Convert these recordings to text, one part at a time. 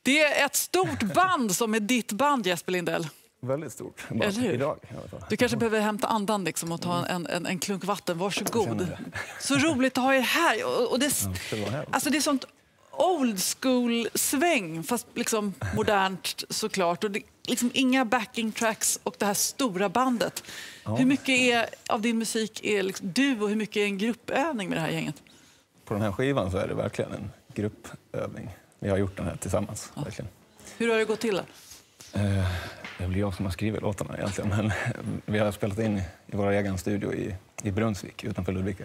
Det är ett stort band som är ditt band, Jesper Lindell. Väldigt stort. Eller hur? Idag, i alla fall. Du kanske behöver hämta andan liksom och ta en klunk vatten. Varsågod. Så roligt att ha er här. Och det, alltså det är sånt old school-sväng, fast liksom modernt såklart. Och det, liksom inga backing tracks och det här stora bandet. Ja. Hur mycket av din musik är liksom du och hur mycket är en gruppövning med det här gänget? På den här skivan så är det verkligen en gruppövning. Vi har gjort den här tillsammans. Ja. Verkligen. Hur har det gått till? Det är väl jag som har skrivit låtarna egentligen. Men vi har spelat in i vår egen studio i Brunnsvik utanför Ludvika.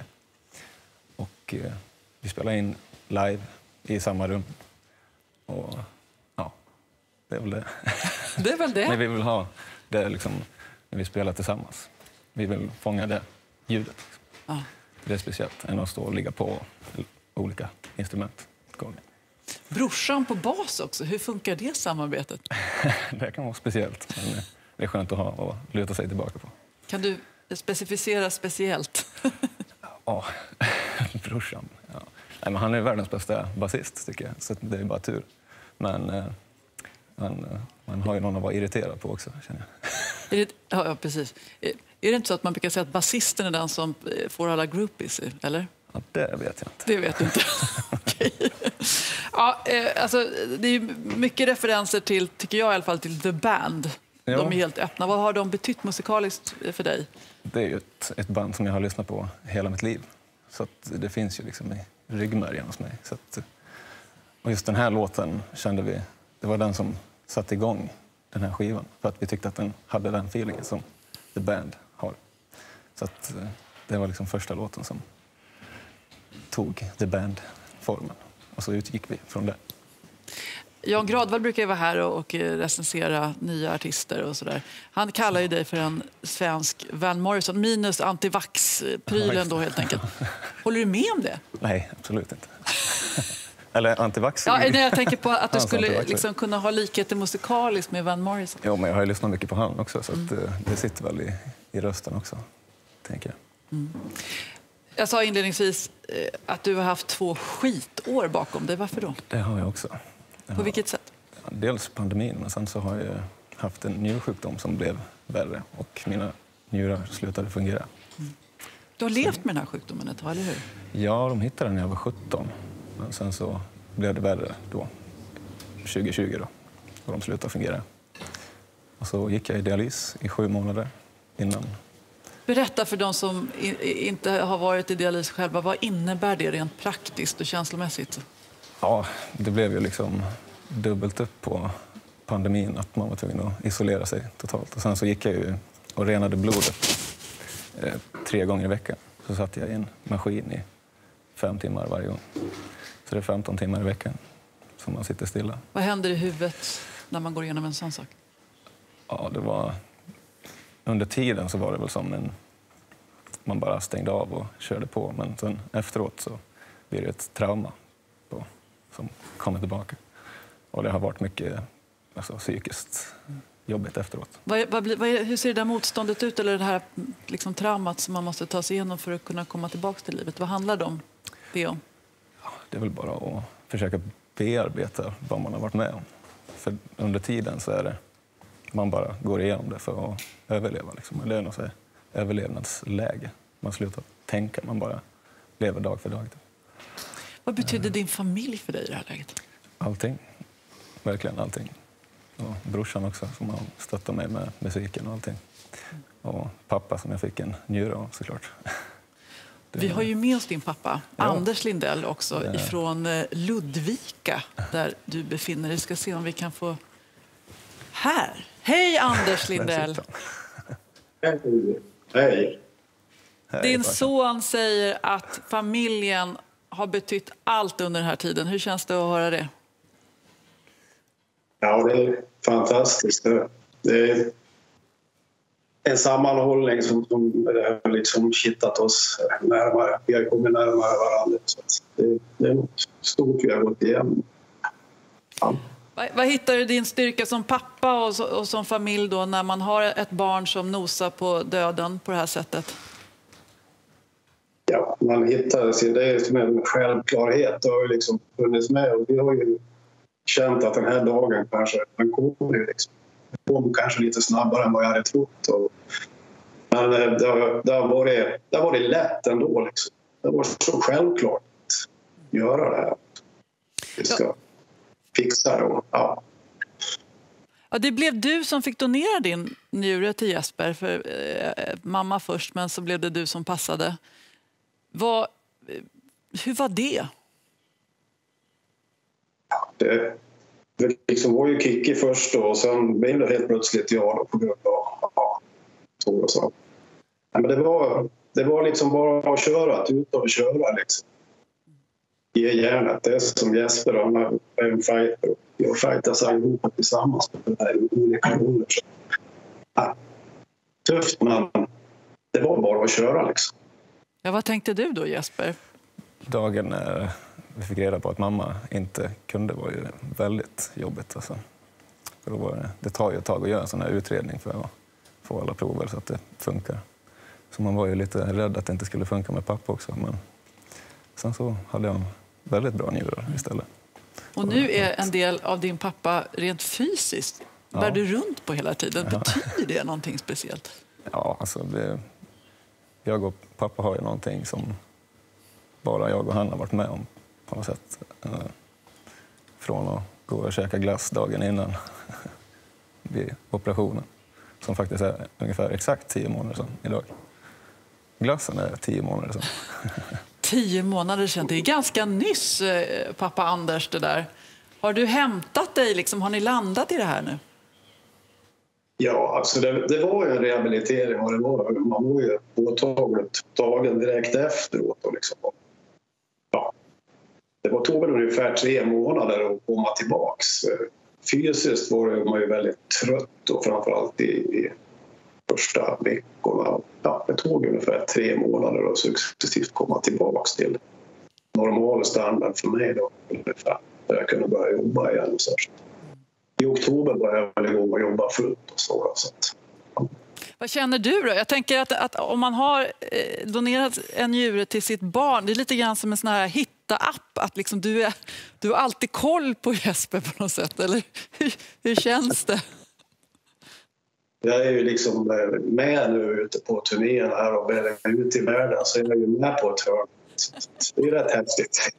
Och vi spelar in live i samma rum. Och ja, det är väl det. Det är väl det. Men vi vill ha det liksom, när vi spelar tillsammans. Vi vill fånga det ljudet. Liksom. Ja. Det är speciellt än att stå och ligga på olika instrument. Brorsan på bas också. Hur funkar det samarbetet? Det kan vara speciellt. Men det är skönt att ha och luta sig tillbaka på. Kan du specificera speciellt? Ja, brorsan. Ja. Nej, men han är världens bästa basist, tycker jag. Så det är bara tur. Men man har ju någon att vara irriterad på också, känner jag. Ja, precis. Är det inte så att man brukar säga att basisten är den som får alla groupies, eller? Ja, det vet jag inte. Det vet du inte. Okej. Ja, alltså, det är mycket referenser till, tycker jag i alla fall, till The Band. Ja. De är helt öppna. Vad har de betytt musikaliskt för dig? Det är ju ett band som jag har lyssnat på hela mitt liv. Så att det finns ju liksom i ryggmärgen hos mig. Så att, och just den här låten kände vi, det var den som satte igång den här skivan. För att vi tyckte att den hade den feelingen som The Band har. Så att det var liksom första låten som tog The Band-formen. Och så utgick vi från det. Jan Gradvall brukar ju vara här och recensera nya artister och sådär. Han kallar ju dig för en svensk Van Morrison, minus antivax-prylen då helt enkelt. Håller du med om det? Nej, absolut inte. Eller antivax. Ja, nej, jag tänker på att du skulle liksom kunna ha likheter musikaliskt med Van Morrison. Jo, men jag har ju lyssnat mycket på han också, så att, det sitter väl i rösten också, tänker jag. Mm. Jag sa inledningsvis att du har haft 2 skitår bakom dig. Varför då? Det har jag också. På vilket sätt? Dels pandemin, men sen så har jag haft en njursjukdom som blev värre och mina njurar slutade fungera. Mm. Du har levt med den här sjukdomen ett tag, eller hur? Ja, de hittade den när jag var 17. Men sen så blev det värre då, 2020 då, och de slutade fungera. Och så gick jag i dialys i 7 månader innan. Berätta för de som inte har varit i dialys själva, vad innebär det rent praktiskt och känslomässigt? Ja, det blev ju liksom dubbelt upp på pandemin, att man var tvungen att isolera sig totalt. Och sen så gick jag ju och renade blodet 3 gånger i veckan. Så satt jag i en maskin i 5 timmar varje gång. Så det är 15 timmar i veckan som man sitter stilla. Vad händer i huvudet när man går igenom en sån sak? Ja, det var... Under tiden så var det väl som man bara stängde av och körde på. Men sen efteråt så blir det ett trauma som kommer tillbaka. Och det har varit mycket psykiskt jobbigt efteråt. Hur ser det där motståndet ut, eller det här liksom traumat som man måste ta sig igenom för att kunna komma tillbaka till livet? Vad handlar det om? Ja, det är väl bara att försöka bearbeta vad man har varit med om. För under tiden så är det man bara går igenom det för att överleva. Liksom. Det är något överlevnadsläge. Man slutar tänka, man bara lever dag för dag. Vad betyder din familj för dig i det här läget? Allting. Verkligen allting. Och brorsan också som har stöttat mig med musiken och allting. Och pappa som jag fick en njure av, såklart. Vi har ju med oss din pappa, Anders Lindell också, ifrån Ludvika där du befinner dig. Vi ska se om vi kan få... Här! Hej Anders Lindell! Hej! Din son säger att familjen har betytt allt under den här tiden. Hur känns det att höra det? Ja, det är fantastiskt. Det är en sammanhållning som har liksom kittat oss närmare. Vi har kommit närmare varandra. Så det är något stort vi har gått igenom. Ja. Vad hittar du din styrka som pappa och som familj då när man har ett barn som nosar på döden på det här sättet? Ja, man hittar sig. Det är som en självklarhet. Det har ju liksom funnits med. Och vi har ju känt att den här dagen kanske den kommer liksom. Den kom kanske lite snabbare än vad jag hade trott. Men det har varit lätt ändå. Liksom. Det var så självklart att göra det här. Vi ska fixa det. Ja. Ja, det blev du som fick donera din njure till Jesper. För mamma först, men så blev det du som passade. Hur var det? Det liksom var ju Kikki först då, och sen blev det helt plötsligt jag då, på grund av så. Men det var liksom bara att köra, att ut och köra liksom. Ge järnet. Det är som Jesper, han är en fighter. Jag fightas allihopa tillsammans med den här olika roller. Ja, tufft, men det var bara att köra liksom. Ja, vad tänkte du då, Jesper? Dagen när vi fick reda på att mamma inte kunde var ju väldigt jobbigt. Alltså. För då det tar ju ett tag att göra en sån här utredning för att få alla prover så att det funkar. Så man var ju lite rädd att det inte skulle funka med pappa också. Men sen så hade jag en väldigt bra njurar istället. Och nu är en del av din pappa rent fysiskt. Bär du runt på hela tiden? Ja. Betyder det någonting speciellt? Ja, alltså jag och pappa har ju någonting som bara jag och han har varit med om på något sätt. Från att gå och käka glass dagen innan vid operationen. Som faktiskt är ungefär exakt 10 månader sedan idag. Glassen är 10 månader sedan. 10 månader sedan, det är ganska nyss, pappa Anders, det där. Har du hämtat dig, liksom, har ni landat i det här nu? Ja, alltså det var ju en rehabilitering och man var ju påtagligt dagen direkt efteråt. Och liksom. Ja. Det tog väl ungefär 3 månader att komma tillbaks. Fysiskt var man ju väldigt trött och framförallt i första veckorna. Ja, det tog ungefär 3 månader att successivt komma tillbaks till normal standard för mig då. Ungefär, där jag kunde börja jobba igen. Så i oktober började jag igång och jobba fullt och så. Ja. Vad känner du då? Jag tänker att om man har donerat en njure till sitt barn, det är lite grann som en sån här hitta-app. Att liksom du har alltid koll på Jesper på något sätt. Eller hur känns det? Jag är ju liksom med nu ute på turnén här och är ute i världen, så jag är ju med på ett hörn. Det är rätt häftigt.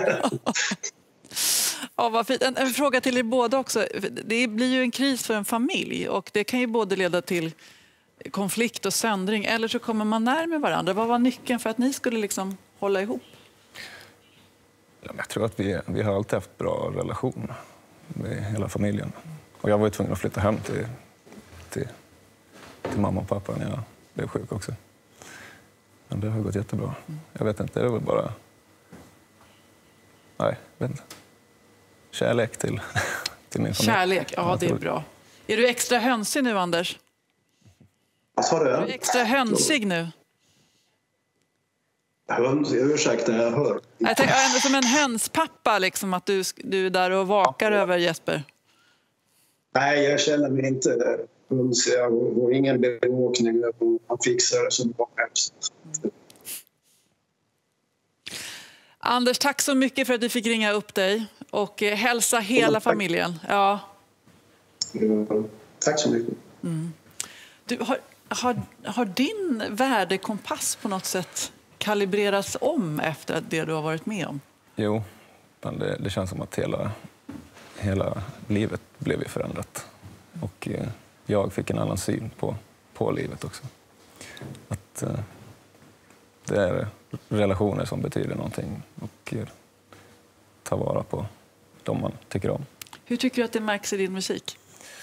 Ja, vad fint. En fråga till er båda också. Det blir ju en kris för en familj och det kan ju både leda till konflikt och söndring, eller så kommer man närmare varandra. Vad var nyckeln för att ni skulle liksom hålla ihop? Jag tror att vi har alltid haft bra relation med hela familjen. Och jag var ju tvungen att flytta hem till mamma och pappa när jag blev sjuk också. Men det har gått jättebra. Jag vet inte, det är väl bara... Nej, jag vet inte. Kärlek till min familj. Kärlek, ja, det är bra. Är du extra hönsig nu, Anders? Vad sa du? Är du extra hönsig nu? Hönsig? Ursäkta, jag hör. Jag tänker ändå som en hönspappa, liksom, att du är där och vakar över Jesper. Nej, jag känner mig inte hönsig. Jag har ingen bevakning. Man fixar det som bra helst. Anders, tack så mycket för att du fick ringa upp dig och hälsa hela familjen. Ja. Tack så mycket. Mm. Du, har din värdekompass på något sätt kalibrerats om efter det du har varit med om? Jo, men det känns som att hela livet blev förändrat. Och jag fick en annan syn på livet också. Att det är relationer som betyder någonting och ta vara på dem man tycker om. Hur tycker du att det märks i din musik?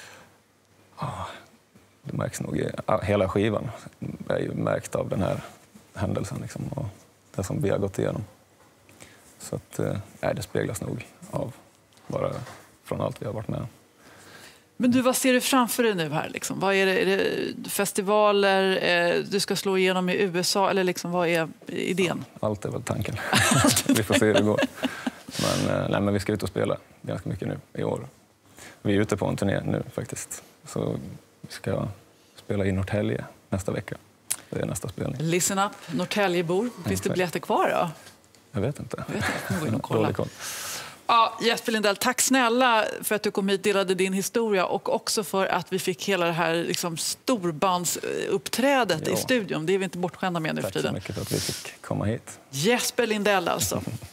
Det märks nog i hela skivan. Det är ju märkt av den här händelsen liksom, och det som vi har gått igenom. Så att, det speglas nog av bara från allt vi har varit med. Men du, vad ser du framför dig nu här? Liksom? Vad är det festivaler, du ska slå igenom i USA, eller liksom, vad är idén? Allt är väl tanken. Vi får se hur det går. Men vi ska ut och spela ganska mycket nu i år. Vi är ute på en turné nu faktiskt. Så vi ska spela i Norrtälje nästa vecka. Det är nästa spelning. Listen up, Norrtäljebor. Finns det biljetter kvar då? Jag vet inte. Jag gå in och kolla. Ja, Jesper Lindell, tack snälla för att du kom hit och delade din historia och också för att vi fick hela det här liksom, storbandsuppträdet i studion. Det är vi inte bortskämda med nu för tiden. Tack så mycket för att vi fick komma hit. Jesper Lindell alltså.